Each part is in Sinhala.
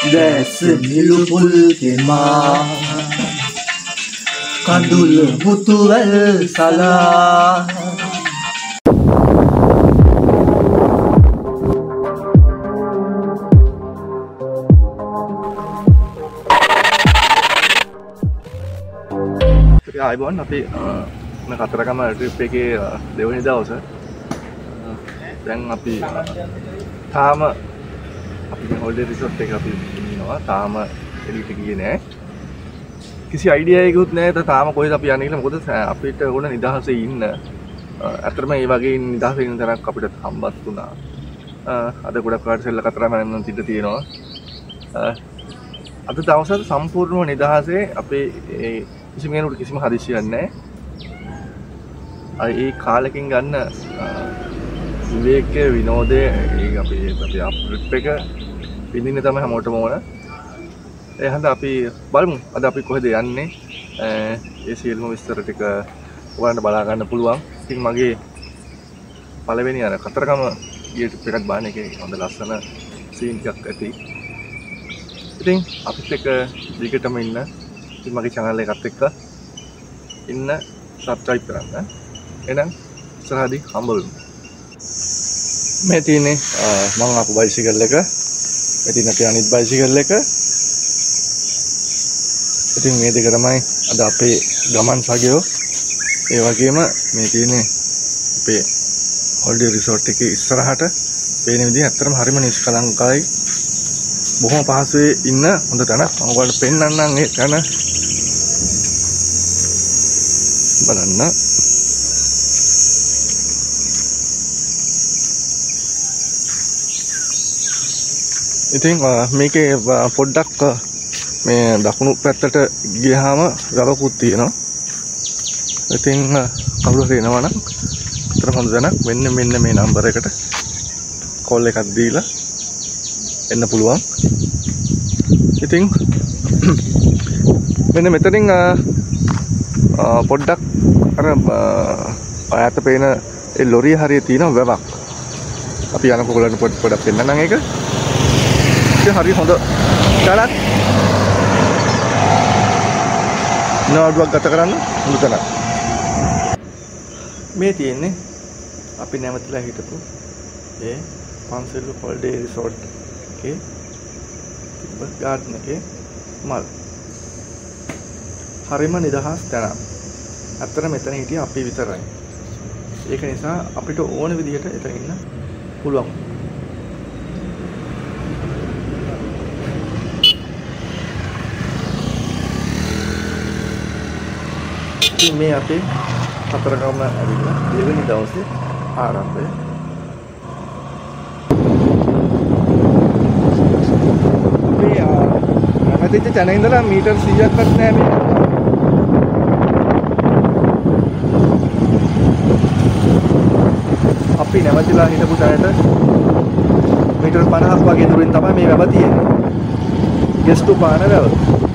දැස මිලු පුල් කෙමා කඳුළු මුතුවැල් සලා ආයිබෝන් අපි කතරගම ට්‍රිප් එකේ දෙවෙනි දවසේ දැන් අපි තාම අපි හොලිඩේ රිසෝට් එක අපි ඉන්නවා තාම එළියට ගියේ නෑ කිසි අයිඩියා එකකුත් නෑ තාම කොහෙද අපි යන්නේ කියලා මොකද අපිට ඕන නිදහසේ ඉන්න අතරම මේ වගේ නිදහසේ ඉන්න තරක් අපිට හම්බත් වුණා අද ගොඩක් කාට සෙල්ල කතරගම යන්න තිඩ තියෙනවා අද දවසට සම්පූර්ණව නිදහසේ අපේ කිසිම කෙනෙකුට කිසිම හදිසියක් නැහැ. ඒ කාලෙකින් ගන්න විවේකයේ විනෝදයේ ඒ අපි ට්‍රිප් එක විඳින්න තමයි හැමෝටම ඕන. ඒ හන්ද අපි බලමු අද අපි කොහෙද යන්නේ. ඒ සියලුම විස්තර ටික ඔයාලට බලා ගන්න පුළුවන්. ඉතින් මගේ පළවෙනි අර කතරගම ගිය ට්‍රිප් එකක් බාන එකේ හොඳ ලස්සන සීන් එකක් ඇති. ඉතින් අපිත් එක්ක දිගටම ඉන්න මගේ channel එකත් එක්ක ඉන්න subscribe කරන්න. එහෙනම් ඉස්සරහදී හම්බ වෙමු. මේ තියෙන්නේ මම ආපු බයිසිකල් එක. මේ තියෙන අපේ අනිත් බයිසිකල් එක. ඉතින් මේ දෙක තමයි අද අපේ ගමන් සගයෝ. ඒ වගේම මේ තියෙන්නේ අපේ හොලිඩේ රිසෝට් එකේ ඉස්සරහට පේන විදිහ ඇත්තටම හරිම නිෂ්කලංකයි. බොහොම පහසුවේ ඉන්න හොඳ තැනක්. මම ඔයාලට පෙන්නන්නම් ඒ තැන. බලන්න ඉතින් මේකේ පොඩ්ඩක් මේ දකුණු පැත්තට ගියාම ගලකුත් තියෙනවා. ඉතින් කවුරු හරි එනවා නම් අතර හොඳ දැනක් මෙන්න මේ නම්බර එකට කෝල් එකක් දීලා එන්න පුළුවන්. ඉතින් මෙන්න මෙතනින් පොඩ්ඩක් අර ඈත පේන ඒ ලොරිය හරිය තියෙන වැවක්. අපි යනකොට ඔයගොල්ලන්ට පොඩ්ඩක් පෙන්නන්නම් ඒක. ඒක හරිය හොඳ තැනක්. නෝඩුවක් ගත කරන්න හොඳ තැනක්. මේ තියෙන්නේ අපි නැවතිලා හිටපු ඒ පන්සල් හොලිඩේ රිසෝට් එකේ තිබ්බ ගාඩන් එකේ මල්. හරිම නිදහස් තැනක්. අතන මෙතන හිටිය අපි විතරයි. ඒක නිසා අපිට ඕන විදිහට එතන ඉන්න පුළුවන්. ඉතින් මේ අපේ කතරගම ඇවිල්ලා දෙවෙනි දවසේ ආරම්භය. මේ නැවතිච්ච තැන ඉඳලා මීටර් 100ක්වත් නෑ මේ. අපි නැවතිලා හිටපු තැනට මීටර් 50ක් වගේ දුරින් තමයි මේ වැව තියෙන්නේ. ගෙස්ටු පාන වැව.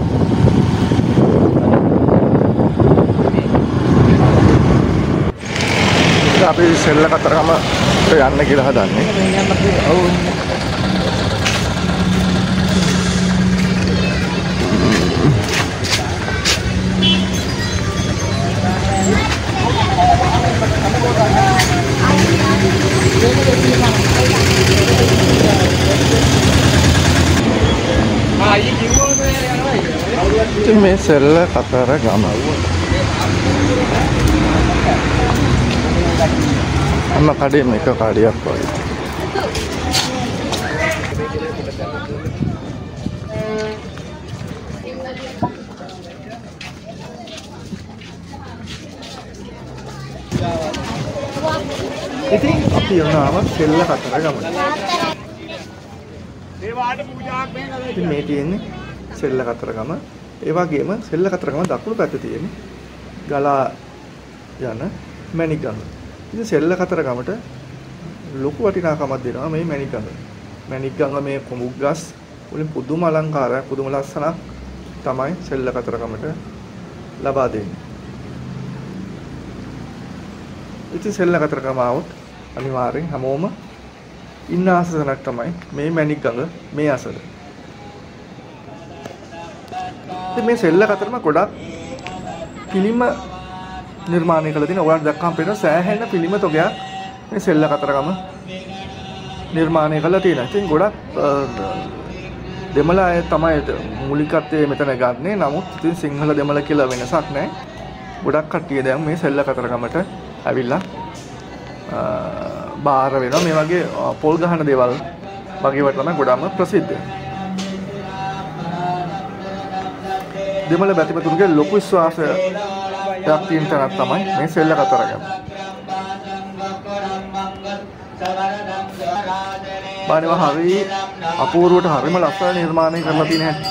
අපි සෙල්ල කතරගම යන්න කියලා හදන්නේ. ඔව්. මේ සෙල්ල කතරගම අම්ම කඩේ මේක කාඩියක් වගේ. ඉතින් අපි යනවා සෙල්ල කතරගමට. ඉතින් මේ තියෙන්නේ සෙල්ල කතරගම. ඒ වගේම සෙල්ල කතරගම දකුණු පැත්තේ තියෙන්නේ ගලා යන මැණික් ගඟ. ඉතින් සෙල්ල කතරගමට ලොකු වටිනාකමක් දෙනවා මේ මැණික් ගඟ. මැණික් ගඟ මේ කොමුග් ගස් වලින් පුදුම අලංකාරයක් පුදුම ලස්සනක් තමයි සෙල්ල කතරගමට ලබා දෙන්නේ. ඉතින් සෙල්ල කතරගම આવොත් අනිවාර්යෙන් හැමෝම ඉන්න ආසනක් තමයි මේ මැණික් ගඟ මේ අසල. ඉතින් මේ සෙල්ල අතරම ගොඩක් පිළිම නිර්මාණය කළ තියෙනවා. ඔයාලට දැක්කම පේන සෑහෙන පිළිම තොගයක් මේ සෙල්ල කතරගම නිර්මාණය කළා තියෙනවා. ඉතින් ගොඩක් දෙමළ අය තමයි මූලිකත්වයේ මෙතන ගන්නෙ. නමුත් ඉතින් සිංහල දෙමළ කියලා වෙනසක් නැහැ. ගොඩක් කට්ටිය දැන් මේ සෙල්ල කතරගමට ඇවිල්ලා බාහිර වෙනවා. මේ වගේ පොල් ගහන දේවල් වගේ වට තමයි ගොඩක්ම ප්‍රසිද්ධ. දෙමළ බැතිමතුන්ගේ ලොකු විශ්වාසයක් තියෙන තැනක් තමයි මේ සෙල්ල කතරගම. බානවා හරි අපූර්වට හරිම ලස්සන නිර්මාණය කරලා තියෙන හැටි.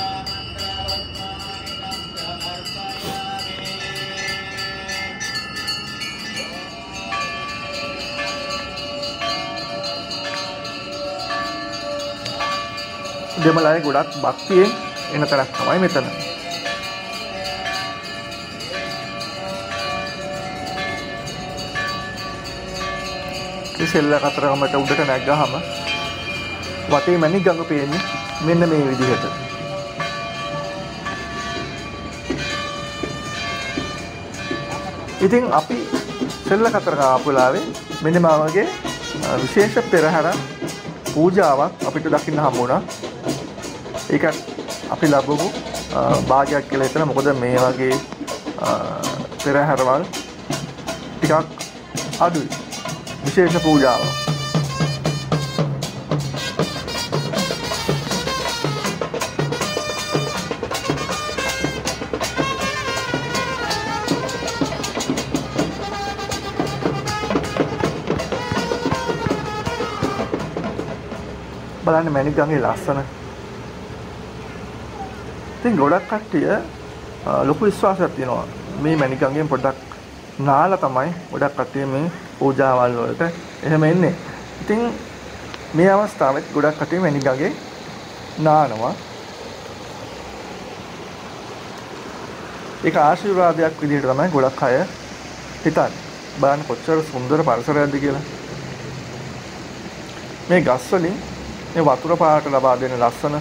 දෙමළ අය ගොඩක් භක්තියෙන් එන තැනක් තමයි මෙතන. මේ සෙල්ල කතරගමට උඩට නැග්ගාම වටේ මැණික් ගඟ පේන්නේ මෙන්න මේ විදිහට. ඉතින් අපි සෙල්ල කතරගම ආපු වෙලාවේ මෙන්න මේ වගේ විශේෂ පෙරහැර පූජාවක් අපිට දකින්න හම්බ වුණා. ඒකත් අපි ලැබපු භාගයක් කියලා හිතන. මොකද මේ වගේ පෙරහැරවල් ටිකක් අඩුයි. විශේෂ පූජාවක්. බලන්න මැණික් ගඟේ ලස්සන. ඉතින් ගොඩක් කට්ටිය ලොකු විශ්වාසයක් තියෙනවා මේ මැණික් ගඟෙන් පොඩ්ඩක් නාලා තමයි ගොඩක් කට්ටිය මේ පූජාවල් වලට එහෙම එන්නේ. ඉතින් මේ අවස්ථාවෙත් ගොඩක් කට්ටිය මැණික් ගඟේ නානවා. ඒක ආශිර්වාදයක් විදිහට තමයි ගොඩක් අය හිතන්නේ. බලන්න කොච්චර සුන්දර පරිසරයක්ද කියලා. මේ ගස් වලින් මේ වතුර පාට ලබා දෙන ලස්සන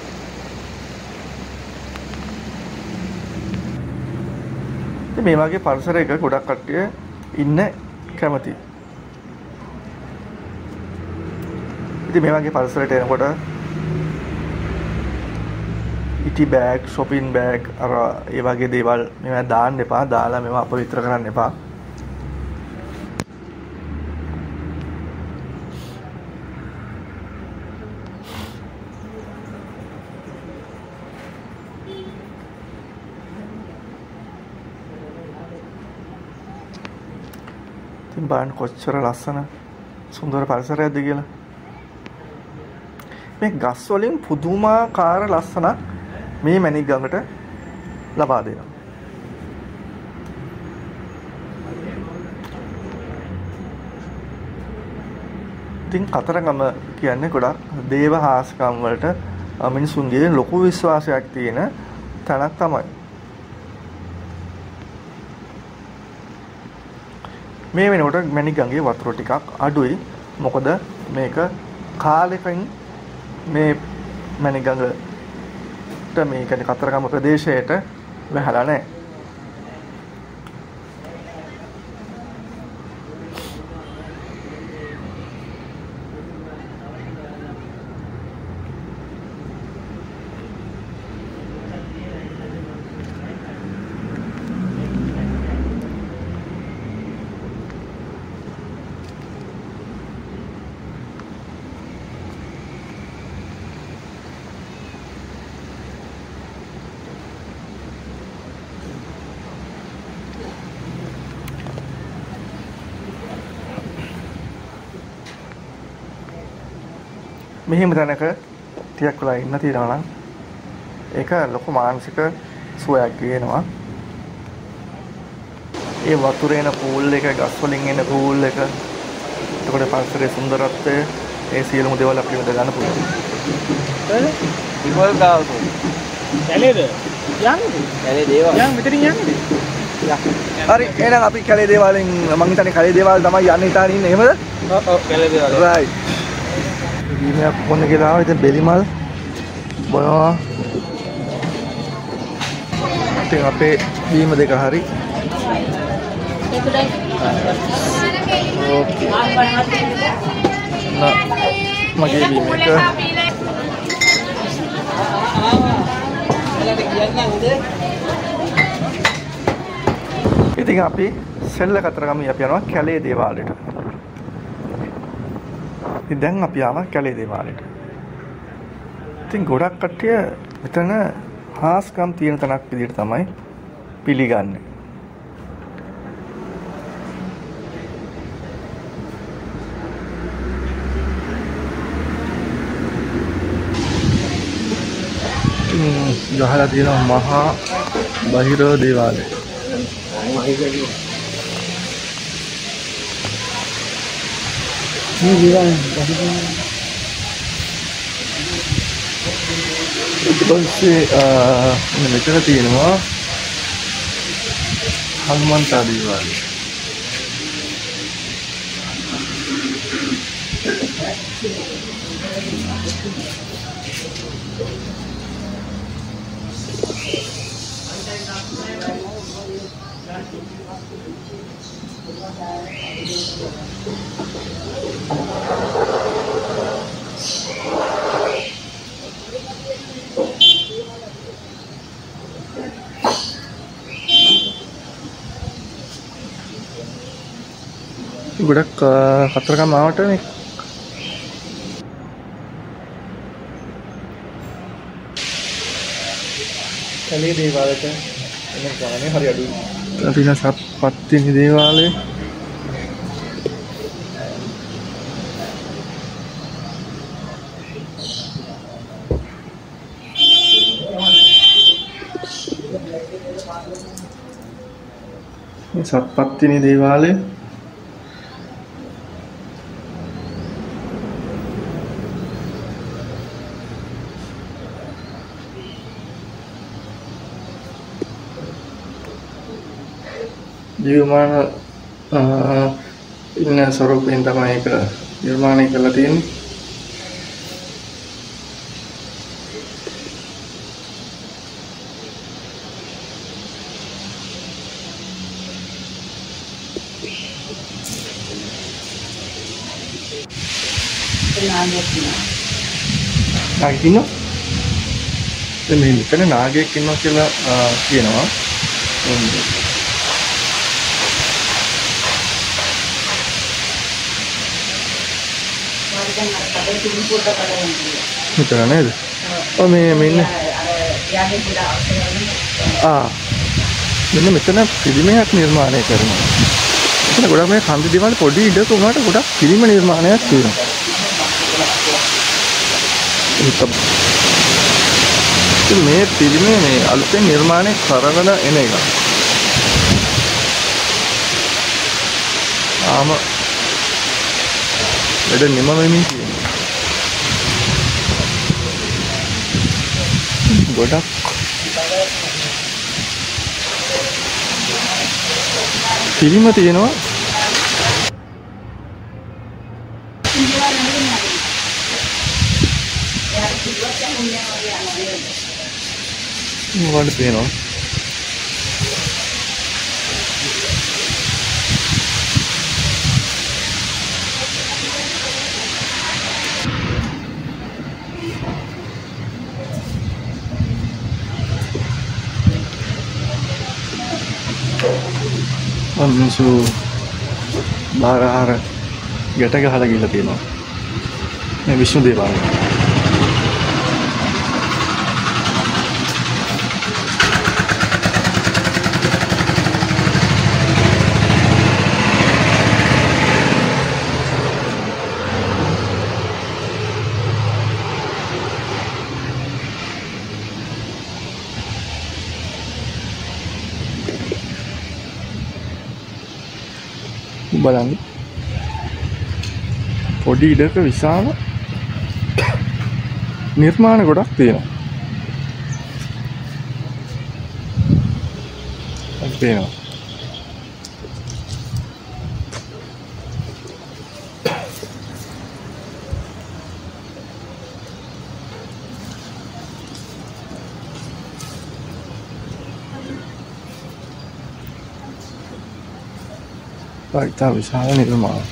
මේ වගේ පරිසරයක ගොඩක් කට්ටිය ඉන්න කැමතියි. ඉතින් මේ වගේ පරිසරයට එනකොට ඉටි බෑග්, shopping බෑග් අර ඒ වගේ දේවල් මේවා දාන්න එපා. දාලා මේවා අපවිත්‍ර කරන්න එපා. ඉතින් බලන්න කොච්චර ලස්සන සුන්දර පරිසරයක්ද කියලා. මේ ගස් වලින් පුදුමාකාර ලස්සනක් මේ මැණික් ගඟට ලබා දෙනවා. ඉතින් කතරගම කියන්නේ ගොඩක් දේව හාස්කම් වලට මිනිසුන්ගේ ලොකු විශ්වාසයක් තියෙන තැනක් තමයි. මේ වෙනකොට මැණික් ගඟේ වතුර ටිකක් අඩුයි. මොකද මේක කාලෙකින් මේ මැණික් ගඟට මේ කියන්නේ කතරගම ප්‍රදේශයට වැහලා නැහැ. මෙහෙම තැනක ටිකක් වෙලා ඉන්න තියනවා නම් ඒක ලොකු මානසික සුවයක් ගේනවා. ඒ වතුරේ එන පූල් එක, ගස් වලින් එන පූල් එක, එතකොට පරිසරයේ සුන්දරත්වය, ඒ සියලුම දේවල් අපිට විඳ ගන්න පුළුවන්. ඉවල් ගාවක කැලේද යන්නේ? කැලේ දේවල් යන් මෙතනින් යන්නේ. හරි එහෙනම් අපි කැලේ දේවල්ෙන් මං හිතන්නේ කැලේ දේවල් තමයි යන්න හිතාගෙන ඉන්නේ. එහෙමද? ඔව් කැලේ දේවල්. රයිට්. ඊමයක් කොන්න කියලා ආවා. ඉතින් බෙලිමල් බොනවා. ඉතින් අපේ බීම දෙක හරි. ඕකේ. මගේ බීම එක. ඉතින් අපි සෙල්ල කතරගම අපි යනවා කැලේ දේවාලයට. ඉතින් දැන් අපි ආවා කැලේ දේවාලයට. ඉතින් ගොඩක් කට්ටිය මෙතන හාස්කම් තියෙන තැනක් විදිහට තමයි පිළිගන්නේ. ගහලා තියෙනවා මහා බහිරව දේවාලය. මේ දේවාලය ඊට පස්සේ මෙතන තියෙනවා හනුමන්තා දේවාලය. ගොඩක් කතරගම ආවට මේ කැලේ දේවාලයට එන ගානේ හරි අඩුයි. අපි න සප්පත්තිනි දේවාලය. මේ සප්පත්තිනි දේවාලය. ජීවමාන ඉන්න ස්වරූපයෙන් තමයි ඒක නිර්මාණය කරලා තියෙන්නේ. නාගෙක් ඉන්නවා? දැන් මේ මෙතන නාගෙක් ඉන්නවා කියලා කියනවා. මෙතන නේද? ඔව් මේ ඉන්නේ. මෙන්න මෙතන පිළිමයක් නිර්මාණය කරනවා. මෙතන ගොඩක් මේ කන්ද දේවාලේ පොඩි ඉඩක උනාට ගොඩක් පිළිම නිර්මාණයක් තියෙනවා. මේ පිළිමේ මේ අලුතෙන් නිර්මාණය කරන එන එක. වැඩ නිම වෙමින් තියෙනවා. ගොඩක් පිළිම තියෙනවා. මොකක්ද පේනවා? මිනිස්සු බාරහාර ගැට ගහලා ගිහලා තියෙනවා මේ විෂ්ණු දේවාලය. බලන්න පොඩි ඉඩක විශාල නිර්මාණ ගොඩක් තියෙනවා. ඒක පේනවා. ඉතා විශාල නිර්මාණ.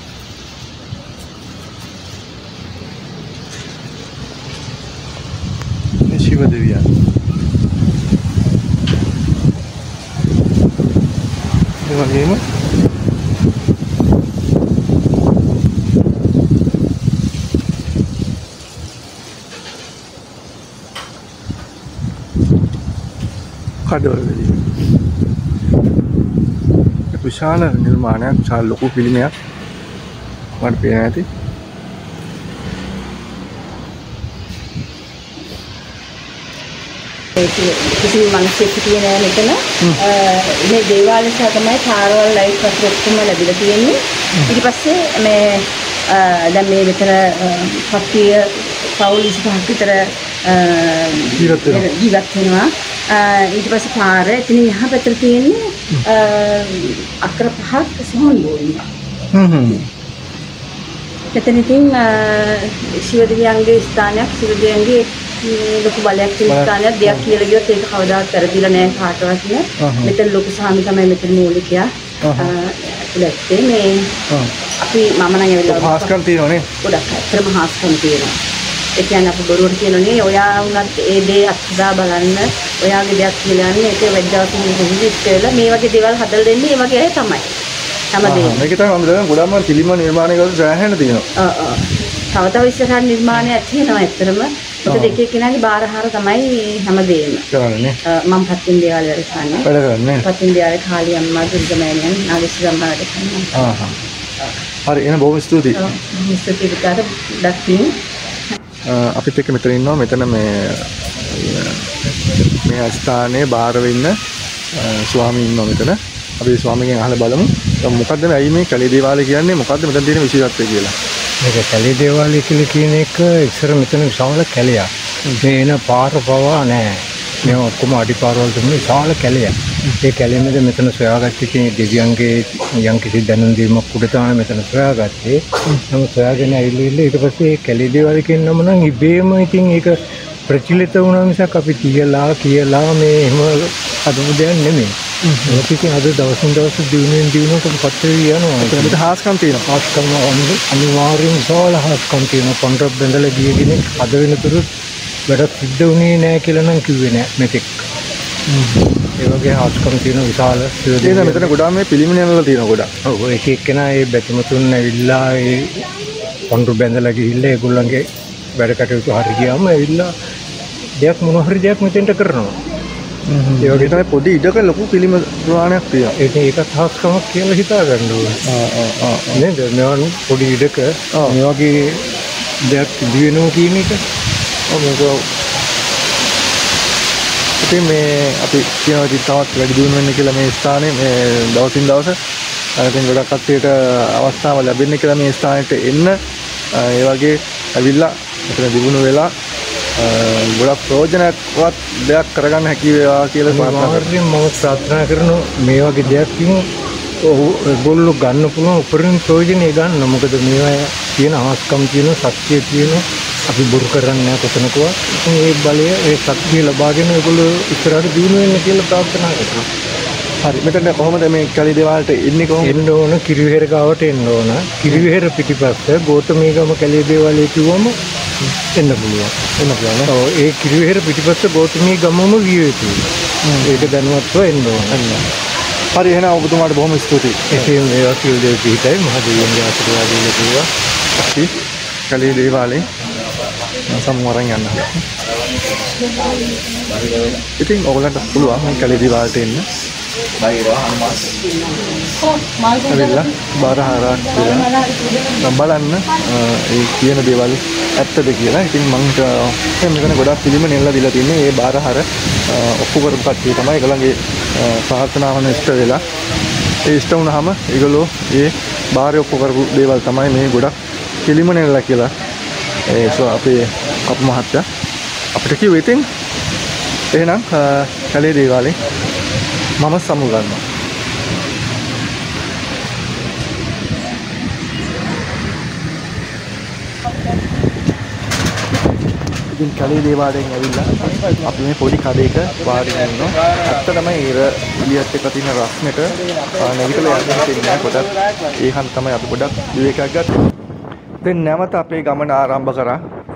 මේ ශිව දෙවියන්. ඒ වගේම කඩවල විශාල නිර්මාණයක්, විශාල ලොකු පිළිමයක් මට පේනවා ඇති. කිසිම මිනිහෙක් හිටියේ නෑ මෙතන. මේ දේවාල නිසා තමයි පාරවල් ලයිට් වතුර ඔක්කොම ලැබිලා තියෙන්නේ. ඊට පස්සේ මේ දැන් මේ මෙතන පත්තිය පවුල් 25ක් විතර ජීවත් වෙනවා. ඊට පස්සේ පාර එතනින් එහා පැත්තට තියෙන්නේ අක්කර 5ක් සෝන් බෝරින්. එතන ඉතින් ශිව දෙවියන්ගේ ස්ථානයක්, ශිව දෙවියන්ගේ ලොකු බලයක් තියෙන ස්ථානයක්. දෙයක් කියලා ගියොත් ඒක කවදාවත් වැරදිලා නැහැ කාටවත් නේ. මෙතන ලොකු සාමි තමයි මෙතන මූලිකයා. ඇතුළතේ මේ අපි මම නම් ඇවිල්ලා හාස්කම් තියෙනවනේ. ගොඩක් අතරම හාස්කම් තියෙනවා. ඒ කියන්නේ අපි බොරුවට කියනනේ ඔයා වුණත් ඒ දේ අත්දා බලන්න, ඔයාගේ දෙයක් කියලා යන්නේ ඒක වැද්දාවකින් කොහොමද ඉස්සෙල්ලා මේ වගේ දේවල් හදලා දෙන්නේ ඒ වගේ අය තමයි. හැමදේම. මේක තමයි මම දැන් ගොඩක්ම පිළිම නිර්මාණය කරලා සෑහෙන තියෙනවා. තව ඉස්සරහ නිර්මාණයක් තියෙනවා ඇත්තටම. මොකද එක එක්කෙනාගේ බාරහාර තමයි හැමදේම. කරන්නේ. මම පත්තින් දේවාල වැඩ කරන්නේ. වැඩ කරන්නේ. පත්තින් දේවාලේ කාලී අම්මා දුර්ගමෑණියන් නාගේශ්වර අම්මා වැඩ කරනවා. හරි එහෙනම් බොහොම ස්තුතියි. බොහොම ස්තුතියි පුතාට ඩක්කින්. අපිත් එක්ක මෙතන ඉන්නවා. මෙතන මේ ස්ථානයේ බාර වෙන්න ස්වාමීන් ඉන්නවා මෙතන. අපි ස්වාමීගෙන් අහලා බලමු. මොකද්ද මේ ඇයි මේ කැලේ දේවාලය කියන්නේ? මොකද්ද මෙතන තියෙන විශේෂත්වය කියලා? මේක කැලේ දේවාලය කියලා කියන එක ඉස්සර මෙතන විශාල කැලයක්. මේ එන පාර පවා නැහැ. මේ ඔක්කොම අඩිපාරවල තිබුණ විශාල කැලයක්. ඒ කැලේමද මෙතන සොයාගත්තේ කියන්නේ දෙවියන්ගේ යම්කිසි දැනුම් දීමක් උඩ තමයි මෙතන සොයාගත්තේ. නමුත් සොයාගෙන ඇවිල්ලා ඊට පස්සේ මේ කැලේ දේවාලය කියන නම නම් ඉබේම ඉතින් ඒක ප්‍රචලිත වුණා මිසක් අපි කියලා මේ එහෙම හදපු දෙයක් නෙමෙයි. ඒක ඉතින් අද දවසින් දවස දිනුවෙන් පත් වෙවි යනවා. මෙතන හාස්කම් තියෙනවා. හාස්කම් අනිවාර්යෙන් විශාල හාස්කම් තියෙනවා. කොන්ට්‍රැක්ට් බඳලා ගිය කෙනෙක් අද වෙනතුරු වැඩක් සිද්ධ වුණේ නැහැ කියලා නම් කිව්වේ නැහැ මෙතෙක්. ඒ වගේ හාස්කම් තියෙන විශාල ඒක මෙතන ගොඩාක් මේ පිළිම නෑනලා තියෙනවා ගොඩක්. ඔව් එක එක්කෙනා ඒ බැතිමතුන් ඇවිල්ලා ඒ කොන්ට්‍රැක්ට් බඳලා ගිහිල්ලා ඒගොල්ලන්ගේ වැඩ කටයුතු හරි ගියාම ඇවිල්ලා දෙයක් මොන හරි දෙයක් මෙතෙන්ට කරනවා. ඒ වගේ තමයි පොඩි ඉඩක ලොකු පිළිම ප්‍රමාණයක් තියෙනවා. ඒකත් හාස්කමක් කියලා හිතා ගන්න ඕනේ. නේද? මෙවන් පොඩි ඉඩක මේ වගේ දෙයක් දිවෙනවා කියන එක. ඉතින් මේ අපි කියනවා ඉතින් තවත් වැඩි දියුණු වෙන්න කියලා මේ ස්ථානේ මේ දවසින් දවස ඉතින් ගොඩක් කට්ටියට අවස්ථාව ලැබෙන්නේ කියලා මේ ස්ථානෙට එන්න ඒ වගේ ඇවිල්ලා මෙතන දිනුන වෙලා ගොඩක් ප්‍රයෝජනවත් දෙයක් කරගන්න හැකි වේවා කියලා මම ප්‍රාර්ථනා කරනවා මේ වගේ දෙයක්කින් ඔයගොල්ලෝ ගන්න පුළුවන් උපරිම ප්‍රයෝජනෙ ගන්න. මොකද මේවා තියෙන අවස්කම් තියෙන සත්‍ය තියෙන අපි බොරු කරන්නේ නැහැ කොතනකවත්. මේ බලය ඒ සත්‍ය ලබාගෙන ඔයගොල්ලෝ ඉස්සරහට දිනු වෙන්න කියලා ප්‍රාර්ථනා කරනවා. හරි මෙතන කොහොමද මේ කැලේ දේවාලට එන්නේ කොහොමද? එන්න ඕන කිරිවෙහෙර ගාවට එන්න ඕන. කිරිවෙහෙර පිටිපස්ස ගෝතමීගම කැලේ දේවාලය කිව්වම එන්න පුළුවන්. ඔව් ඒ කිරිවෙහෙර පිටිපස්ස ගෝතමීගමම විය යුතුයි. ඒක දැනුවත්ව එන්න ඕන. හරි එහෙනම් ඔබතුමාට බොහොම ස්තුතියි. එසේම මේවා කියලා දෙවි පිටයි මහදෙවියන්ගේ ආශිර්වාද ලැබුවා. අපි කැලේ දේවාලේ සම්වරන් යන්න. ඉතින් ඔයගලන්ට පුළුවන් මේ කැලේ දේවාලට එන්න. ඇවිල්ලා බාරහාරක් කියලා බලන්න ඒ කියන දේවල් ඇත්තද කියලා. ඉතින් මම මෙතන ගොඩක් පිළිම නෙල්ලා දීලා තින්නේ ඒ බාරහාර ඔප්පු කරපු කට්ටිය තමයි ඒගොල්ලන්ගේ ප්‍රාර්ථනාවන් ඉෂ්ට වෙලා ඒ ඉෂ්ට වුණාම ඒගොල්ලෝ ඒ බාරේ ඔප්පු කරපු දේවල් තමයි මේ ගොඩක් පිළිම නෙල්ලා කියලා ඒ අපේ කපු මහත්තයා අපිට කිව්වේ. ඉතින් එහෙනම් කැලේ දේවාලේ මම සමු ගන්නවා. ඉතින් කැලේ දේවාලයෙන් ඇවිල්ලා අපි මේ පොඩි කඩේක වාඩි වෙනවා. ඇත්තටම ඊර එළියත් එක්ක තියෙන රස්නෙට නැගිටලා යන්න හිතෙන්නේ පොඩක්. ඒකන් තමයි අපි පොඩක් විවේකයක් ගත්තා. දැන් නැවත අපේ ගමන ආරම්භ කරා.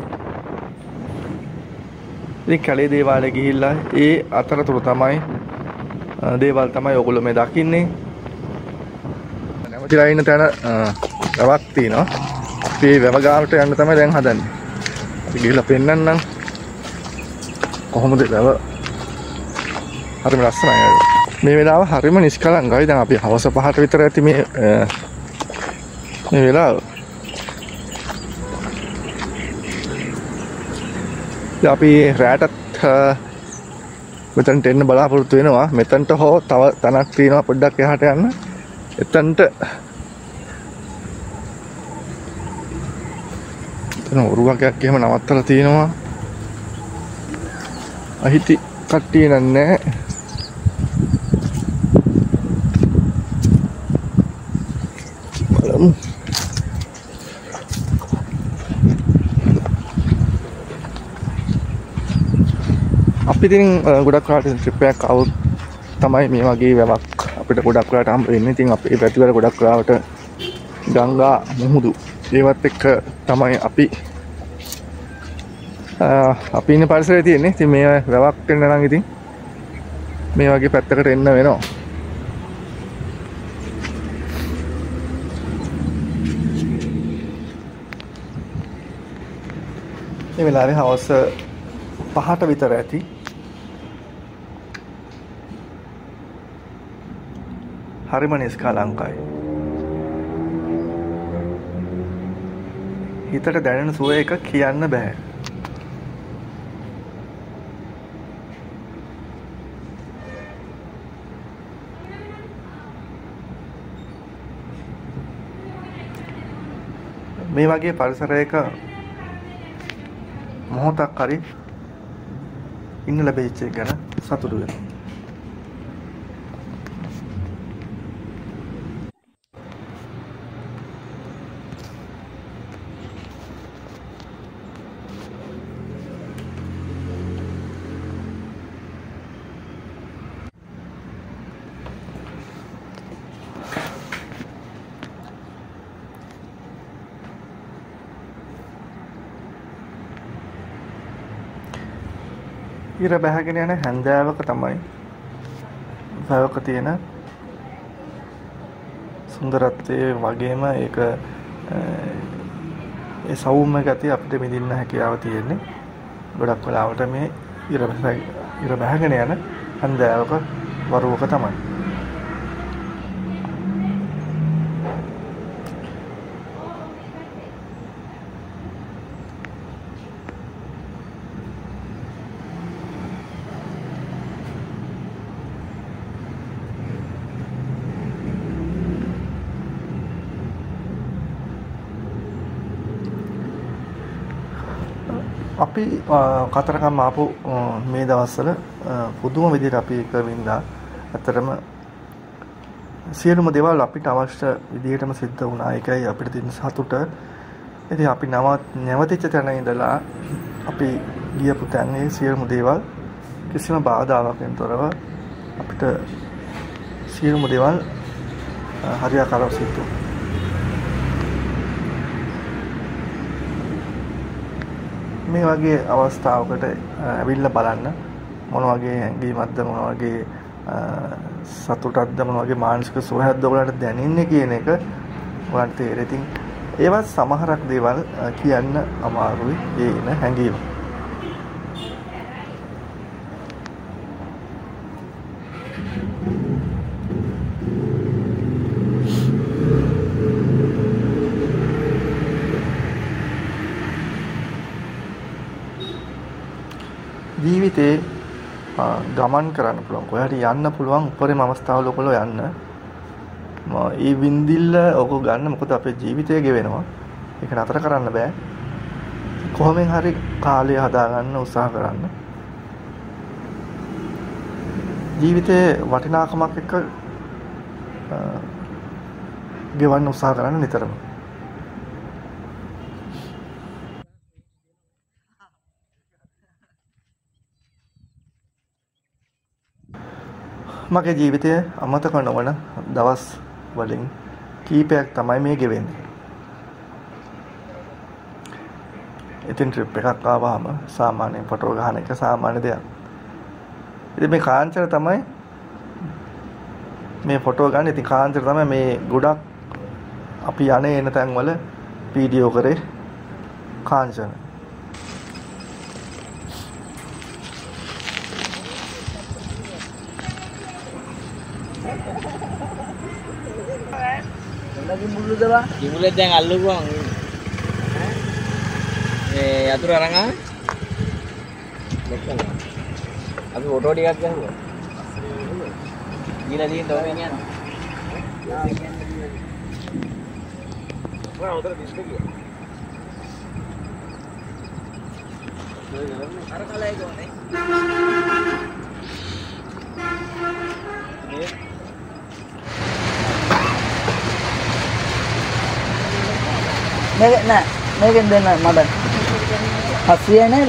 ඉතින් කැලේ දේවාලේ ගිහිල්ලා ඒ අතරතුර තමයි දේවල් තමයි ඔයගොල්ලෝ මේ දකින්නේ. නැවතිලා ඉන්න තැන වැවක් තියෙනවා. මේ වැව ගාවට යන්න තමයි දැන් හදන්නේ. අපි ගිහිල්ලා පෙන්නන්නම් කොහොමද වැව. හරිම ලස්සනයි. මේ වෙලාව හරිම නිෂ්කලංකයි. දැන් අපි හවස 5ට විතර ඇති මේ වෙලාව. අපි රැටත් මෙතනට එන්න බලාපොරොත්තු වෙනවා. මෙතනට හෝ තව තනක් තියෙනවා පොඩ්ඩක් එහාට යන්න. එතනට එතන ඔරුවකයක් එහෙම නවත්තලා තියෙනවා. අහිති කට්ටිය නන්නේ. බලමු. අපි ඉතින් ගොඩක් වෙලාවට ට්‍රිප් එකක් આવුත් තමයි මේ වගේ වැවක් අපිට ගොඩක් වෙලාවට හම්බ වෙන්නේ. ඉතින් අපේ පැතිවල ගොඩක් වෙලාවට ගංගා මුහුදු ඒවත් එක්ක තමයි අපි ඉන්න පරිසරයේ තියෙන්නේ. ඉතින් මේ වැවක් වෙන්න නම් ඉතින් මේ වගේ පැත්තකට එන්න වෙනවා. මේ වෙලාවේ හවස 5ට විතර ඇති. හරිම නිස්කලංකයි. හිතට දැනෙන සුවය එක කියන්න බෑ. මේ වගේ පරිසරයක මොහොතක් හරි ඉන්න ලැබෙච්ච එක ගැන සතුටු වෙනවා. ඉර බහගෙන යන හැන්දෑවක තමයි වැවක තියෙන සුන්දරත්වයේ වගේම ඒක ඒ සෞම්‍ය ගතිය අපිට විඳින්න හැකියාව තියෙන්නේ. ගොඩක් වෙලාවට මේ ඉර බහගෙන යන හැන්දෑවක වරුවක තමයි. අපි කතරගම ආපු මේ දවස්වල පුදුම විදිහට අපි එක වින්දා. ඇත්තටම සියලුම දේවල් අපිට අවශ්‍ය විදිහටම සිද්ධ වුණා. ඒකයි අපිට තියෙන සතුට. ඉතින් අපි නැවතිච්ච තැන ඉඳලා අපි ගියපු තැනේ සියලුම දේවල් කිසිම බාධාවකින් තොරව අපිට සියලුම දේවල් හරියාකාරව සිද්ධ වුණා. මේ වගේ අවස්ථාවකට ඇවිල්ලා බලන්න මොන වගේ හැඟීමක්ද, මොන වගේ සතුටක්ද, මොන වගේ මානසික සුවයක්ද ඔයාලට දැනෙන්නේ කියන එක ඔයාලට තේරෙයි. ඉතින් ඒවත් සමහරක් දේවල් කියන්න අමාරුයි. ඒ එන හැඟීම. ජීවිතේ ගමන් කරන්න පුළුවන්. කොහේ හරි යන්න පුළුවන් උපරිම අවස්ථාවල ඔයගොල්ලෝ යන්න. මේ වින්දිල්ල ඔක ගන්න. මොකද අපේ ජීවිතය ගෙවෙනවා. ඒක නතර කරන්න බෑ. කොහොමෙන් හරි කාලය හදාගන්න උත්සාහ කරන්න. ජීවිතේ වටිනාකමක් එක්ක ගෙවන්න උත්සාහ කරන්න නිතරම. මගේ ජීවිතයේ අමතක නොවන දවස් වලින් කීපයක් තමයි මේ ගෙවෙන්නේ. ඉතින් ට්‍රිප් එකක් ආවම සාමාන්‍යයෙන් ෆොටෝ ගන්න එක සාමාන්‍ය දෙයක්. ඉතින් මේ කාංචර තමයි මේ ෆොටෝ ගන්න. ඉතින් කාංචර තමයි මේ ගොඩක් අපි යන්නේ එන තැන් වල වීඩියෝ කරේ කාංචන. කිමුලෙන් දැන් අල්ලුවා මේ යතුරු අරන් ආවේ දැක්කද අපි ෆොටෝ ටිකක් ගහුවා ගිහලා තියෙන තව යන්නේ වා උතර ඩිස්ප්ලේ ගියා අර කලයි ගෝනේ මේක නෑ මේකෙන් දෙන්න මට 700 නේද?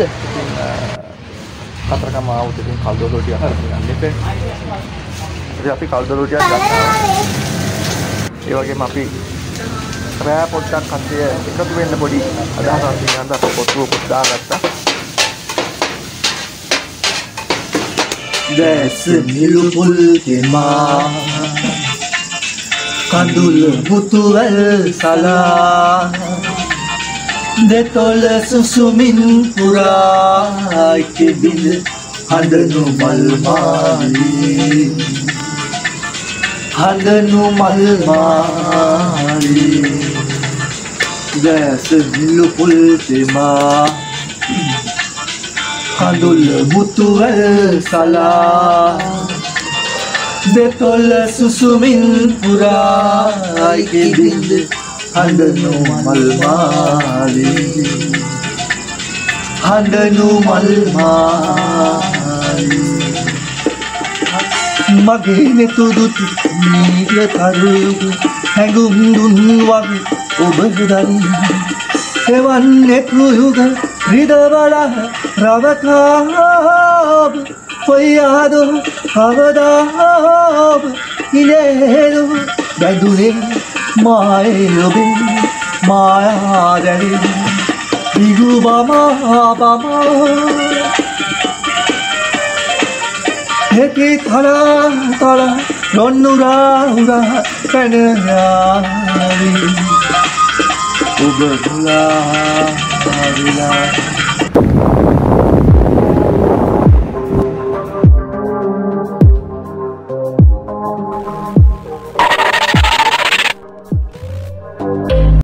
කතරගම ආවොත් ඉතින් කල්දොලෝ ටිකක් ගන්න එපේ. ඉතින් අපි කල්දොලෝ ටිකක් ගන්නවා. ඒ වගේම අපි රෑ පොඩ්ඩක් කන්දේ එකතු වෙන්න පොඩි අදහසක් තියෙනවා. අපි පොත්තුවකුත් දාගත්තා. දැස් නිලුපුල් තෙමා කඳුල මුතුවැල් සලා දෙතොල සුසුමින් පුරා කිබිඳ හඬනු මල් මාලි හඬනු මල් මාලි දැස් නිලුපුල් තෙමා කඳුල මුතුවැල් සලා දෙතොල සුසුමින් පුරා කිබිඳ හඬනු මල් මාලි හඬනු මල් මාලි මගේ නෙතුදුත් නීල කරුළු හැඟුම් දුන් වගේ ඔබ දරි එවන් නෙතුයුග රිදවල රවකාබ කොයියාදු අවදාබ ඉනේදු බැදුනේ මායොබේ මායා දැනේ දිගු බමා හෙති තල නොන්නුරා උරා පැනයාවි ඔබ දුලා